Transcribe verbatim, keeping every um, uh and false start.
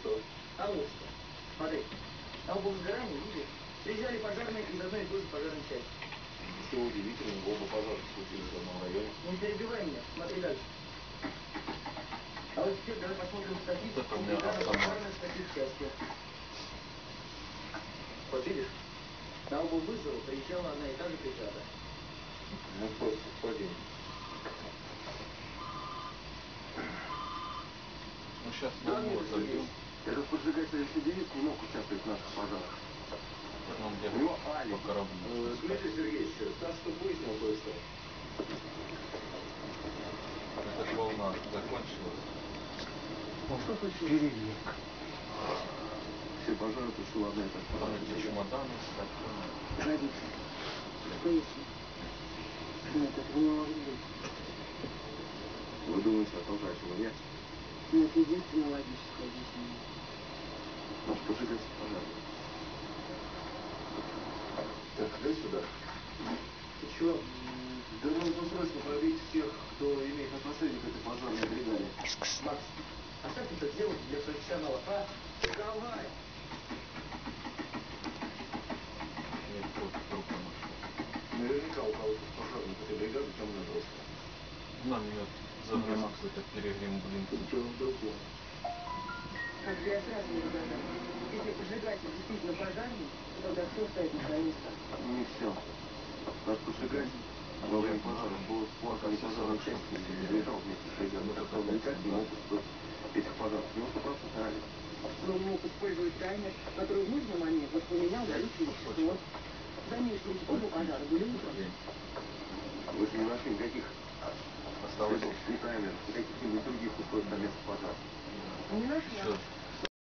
что? А вот что. Смотри, на оба возгорания, видишь, приезжали пожарные из одной и той же пожарной части. Ничего удивительного, оба пожара случились в одном районе. Не перебивай меня, смотри дальше. А вот теперь давай посмотрим статистику пожарных в таких частях. Вот видишь, на оба вызова приезжала одна и та же бригада. Ну, просто совпадение. Ну, сейчас на него зайдем. Этот поджигатель Сидеев не мог участвовать в наших пожарах. Он где У него алиби. по кораблю. Э, Дмитрий Сергеевич, так что выяснил кое-что. Эта ж волна закончилась. Что случилось? Переверк. Все пожары тушила одна и та же Там пожарная эти бригада. чемоданы скоплены. Родители. Что если? Нет, этого не может быть. Вы думаете, а толкаете меня? Но это единственное логическое объяснение. Наш поджигатель пожарный. Так, дай сюда. Ты чего? Да нужно срочно пробить всех, кто имеет отношение к этой пожарной бригаде. Макс, оставь это дело для профессионалов, а? Давай! Я тут трупы нашел. Наверняка у кого-то с пожарных этой бригады темная брошка. Нам ее загнал какой-то перегрем, блин. Дело в другом. Как же я сразу не догадалась. Если поджигатель действительно пожарный, то тогда все стоит на свои места. Не все. Наш поджигатель во время пожара был плакали пожарных частей и лежал вместе с бригадой. Так что он никак не мог устроить этих пожаров. У него сто процентов алиби. Но он мог использовать таймер, который в нужный момент воспламенял горючее вещество. Заметь, ведь оба пожара были утром. Вы же не нашли никаких Осталось следов, ни таймеров, ни каких-нибудь других устройств на место пожара. Не нашла. еще